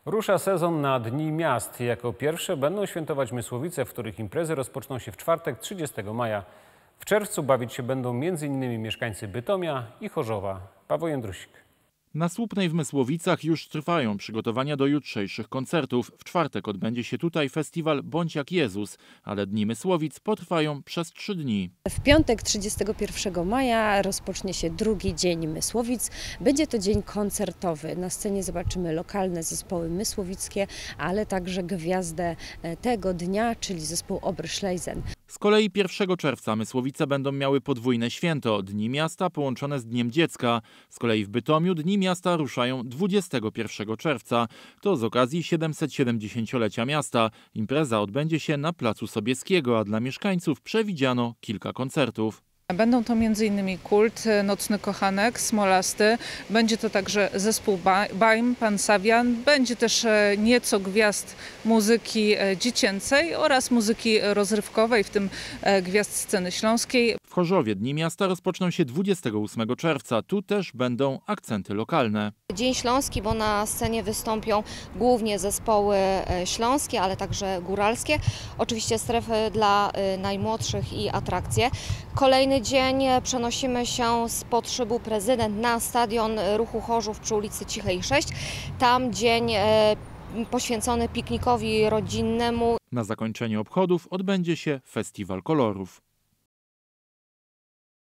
Rusza sezon na Dni Miast. Jako pierwsze będą świętować Mysłowice, w których imprezy rozpoczną się w czwartek 30 maja. W czerwcu bawić się będą m.in. mieszkańcy Bytomia i Chorzowa. Paweł Jędrusik. Na Słupnej w Mysłowicach już trwają przygotowania do jutrzejszych koncertów. W czwartek odbędzie się tutaj festiwal Bądź jak Jezus, ale Dni Mysłowic potrwają przez 3 dni. W piątek 31 maja rozpocznie się drugi dzień Mysłowic. Będzie to dzień koncertowy. Na scenie zobaczymy lokalne zespoły mysłowickie, ale także gwiazdę tego dnia, czyli zespół Oberschleisen. Z kolei 1 czerwca Mysłowice będą miały podwójne święto. Dni Miasta połączone z Dniem Dziecka. Z kolei w Bytomiu Dni Miasta ruszają 21 czerwca. To z okazji 770-lecia miasta. Impreza odbędzie się na Placu Sobieskiego, a dla mieszkańców przewidziano kilka koncertów. Będą to m.in. Kult, Nocny Kochanek, Smolasty, będzie to także zespół Baim, Pan Sawian, będzie też nieco gwiazd muzyki dziecięcej oraz muzyki rozrywkowej, w tym gwiazd sceny śląskiej. W Chorzowie Dni Miasta rozpoczną się 28 czerwca. Tu też będą akcenty lokalne. Dzień Śląski, bo na scenie wystąpią głównie zespoły śląskie, ale także góralskie. Oczywiście strefy dla najmłodszych i atrakcje. Kolejny dzień przenosimy się spod szybu Prezydent na stadion Ruchu Chorzów przy ulicy Cichej 6. Tam dzień poświęcony piknikowi rodzinnemu. Na zakończenie obchodów odbędzie się Festiwal Kolorów.